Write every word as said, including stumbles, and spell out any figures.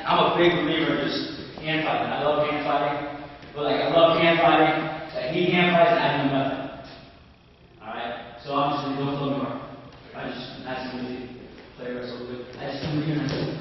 I'm a big believer in just hand fighting. I love hand fighting. But like, I love hand fighting. Like, he hand fights and I do nothing. Alright? So I'm just going to go for more. I just, I just want to play wrestle good. I just want to do nothing.